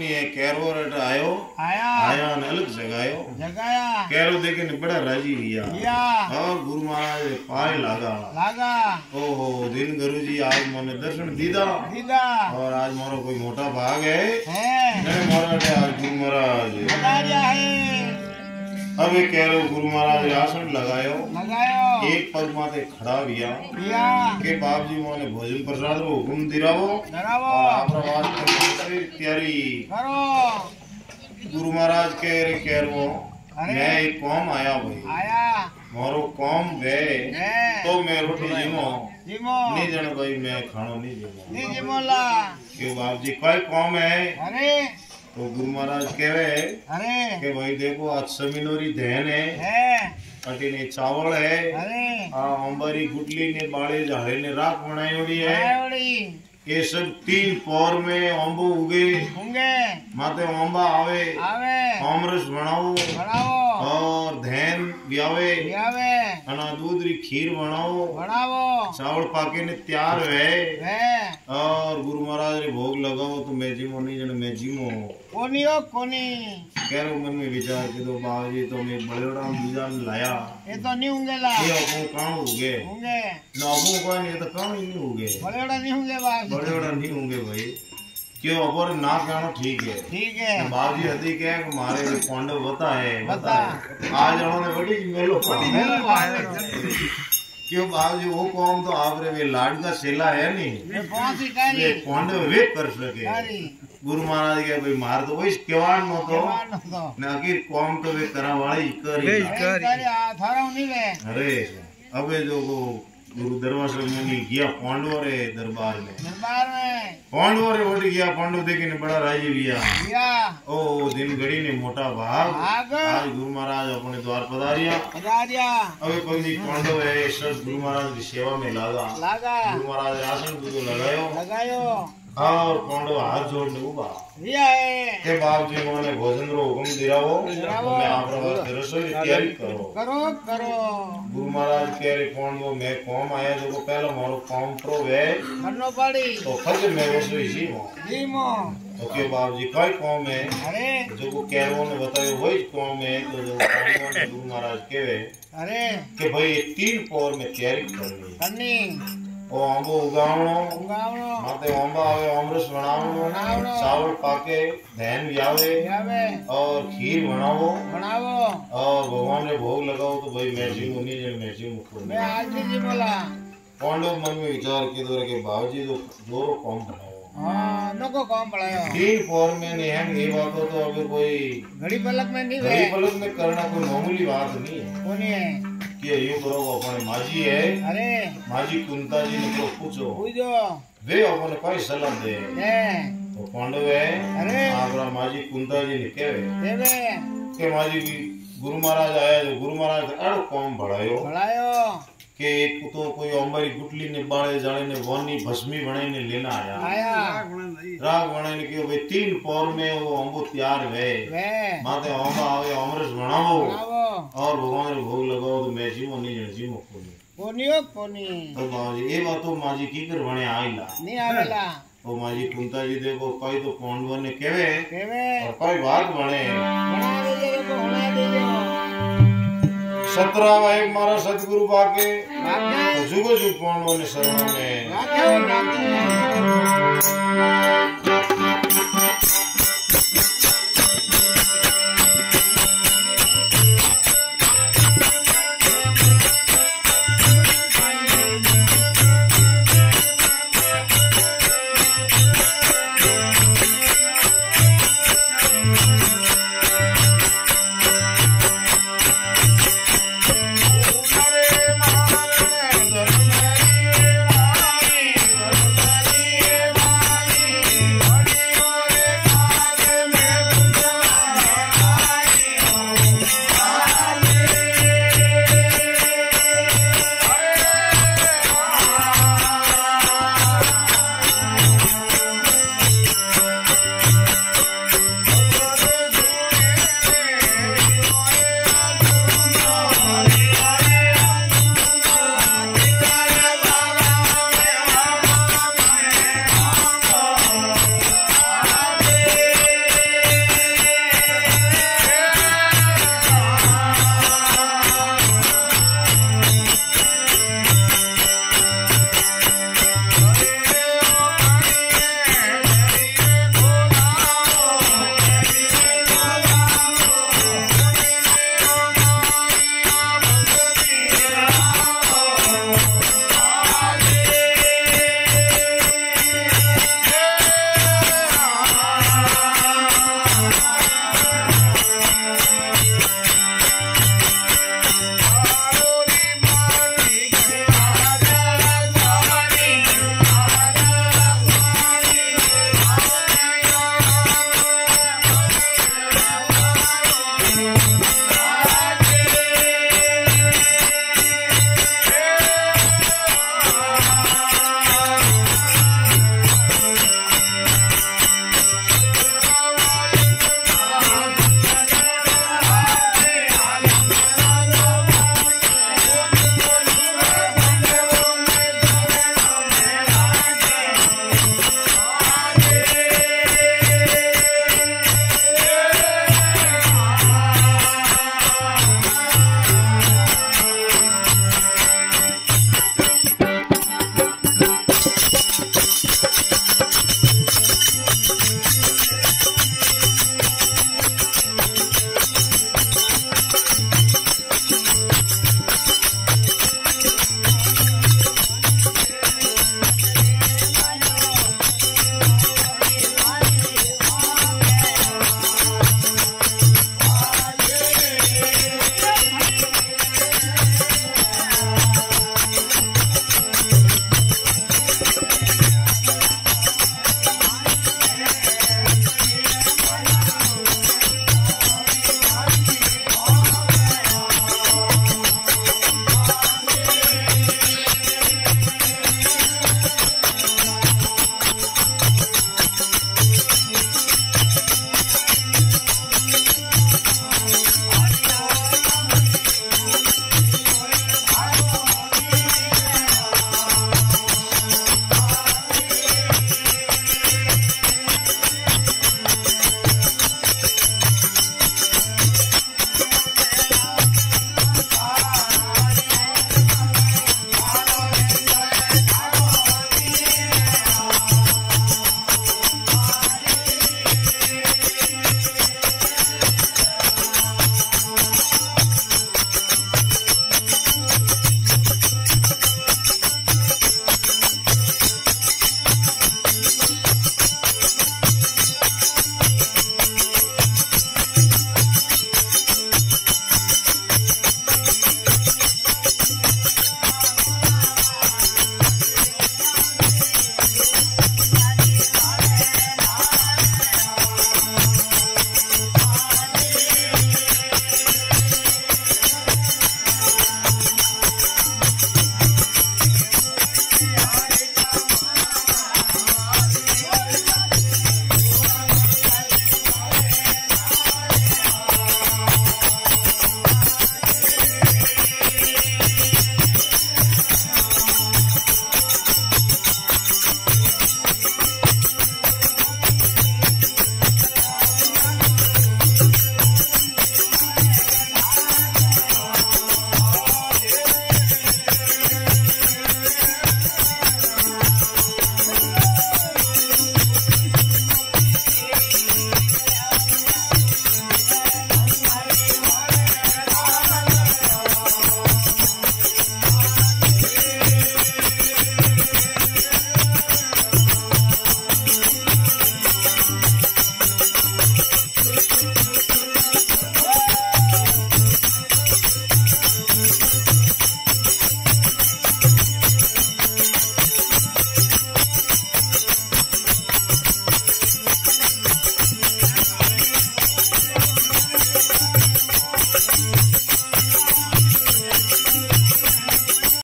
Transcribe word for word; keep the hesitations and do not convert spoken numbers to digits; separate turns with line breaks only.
नहीं है कैरो रट आयो
आया
आया ने अलग जगायो
जगाया
कैरो देखे ने बड़ा राजी रिया
या
और गुरु महाराज ने पाए लागा
लागा
ओहो दिन गुरु जी आज मैंने दर्शन दीदा
दीदा
और आज मारो कोई मोटा भाग है
है
मैंने मारा आज गुरु महाराज
लगाया है
अब ये कह रहे गुरु महाराज ने आसन लगायो
लगायो
एक पग माते खड़ा बिया
बिया
के बाप जी मोने भोजन प्रसाद रो हुकुम दिरावो
डरावो
और आपरा वास्ते तैयारी
करो
गुरु महाराज कह रहे कह रो मैं एक कौम आया भाई
आया
मोरो कौम वे
है
तो मैं रोटी जिमो
जिमो
नहीं जण भाई मैं खानो नहीं जिमो
नहीं जिमोला
के बाप जी कोई कौम है
अरे
तो गुरु महाराज कहवे
अरे
के भाई देखो आज समीनोरी धैन है
है
अटीने चावल है
अरे
आ अंबारी गुटली ने बाड़े झाड़े ने राख बनायोड़ी है
आयोड़ी
ये सब तीन पौर में ओंबो उगे
होंगे
माते ओंबा आवे
आवे
आमरस बनाओ
बनाओ
और धैन ब्यावे
आवे
अना दूध री खीर बनाओ
बनाओ
चावल पाके ने तैयार है
है
और गुरु महाराज ने भोग लगाओ तो मैं जीमो नहीं जन मैं जीमो
कोनी ओ कोनी
कह रहा मन में विचार के दो बाबूजी तो मैं बड़ेड़ा बीजा ने लाया
ये तो नहीं होंगे ला
ये अपो कान उगे
होंगे
ना अपो कान ये तो कान ही नहीं उगे
बड़ेड़ा नहीं होंगे बात
बड़ेड़ा नहीं होंगे भाई क्यों अपर ना कहना ठीक है
ठीक है
बाबूजी हदी कह कि मारे भी पांडव बता है
बता
आज उन्होंने बड़ी मेलो क्यों बाबूजी वो कौम तो आप रे वे लाड का सेला है नहीं
ये कौन सी कारी
वे पांडव वे कर सके
कारी
गुरु महाराज के भाई मार तो वही केवान नो तो
केवान तो
ना कि कौम तो वे करा वाले ही करी
कारी आ थारा नहीं वे
अरे अबे जो वो गुरु दरबार में गया पांडव रे दरबार में
दरबार में
पांडव रे उठ गया पांडव देखे ने बड़ा राजी लिया
लिया
ओ दिन घड़ी ने मोटा भाग
भाग
आज गुरु महाराज अपने द्वार पधारिया
पधारिया
अबे पंजी पांडव है सब गुरु महाराज की सेवा में लागा
लागा
गुरु महाराज आसन को लगायो
लगायो
और पांडव हाथ जोड़ने उबा
रिया है
के बाप जी मोने भोजन रो हुकुम दिरावो मैं आपरा वास्ते रसोई की तैयारी करो
करो करो
गुरु महाराज कह रहे पांडव मैं कौम आया जो पहला मारो कौम प्रो है
करनो पड़ी
तो खज मैं रसोई जी मो
जी मो
तो के बाप जी कोई कौम है
अरे
जो को कैरवो ने बतायो वही कौम है तो जो पांडव ने गुरु महाराज कहवे
अरे
कि भाई तीन पौर में तैयारी करनी
करनी
ओ आंबो उगावणो
उगावणो
माते आंबा आवे अमृत बनावणो
बनावणो
चावल पाके धैन ब्यावे
ब्यावे
और खीर बनावो
बनावो
और भगवान ने भोग लगाओ तो भाई मैं जी मुनी जे मैं जी मुकुंद
मैं आज नहीं जी बोला
पांडव मन में विचार के दौरे के बाबूजी तो जोरो कौम बनाओ
हाँ नको कौम पढ़ायो
तीन पौर में नहीं है ये बात तो अगर कोई
घड़ी पलक में नहीं
घड़ी
वे
पलक में करना कोई मामूली बात नहीं है
कोनी है
कि ये करो अपने माजी है
अरे
माजी कुंता जी ने को पूछो
पूछो
वे अपने कोई सलाह दे
है
तो पांडव है
अरे
आपरा माजी कुंता जी ने कहे
देवे
के माजी की गुरु महाराज आया जो गुरु महाराज ने अड़ कौम बढ़ायो
बढ़ायो
के एक तो कोई अंबारी गुटली ने बाड़े जाने ने वनी भस्मी बनाई ने लेना आया
आया
राग बनाई ने कि भाई तीन पौर में वो अंबो तैयार है
वे
माते अंबा आवे अमृत बनावो
बनावो
और भगवान ने भोग लगाओ तो मैं जीवो नहीं जण जीवो कोनी
कोनी ओ कोनी
तो माजी ये बात तो माजी की कर बने आईला
नहीं आवेला
तो माजी कुंता जी देखो कोई तो पांडव ने कहवे
केवे
और कोई बात बने
बना दे देखो बना दे देखो
सत्रह एक मारा सतगुरु पाके
भाग्य
जुगो जुग पांडव ने शरण में
भाग्य भाग्य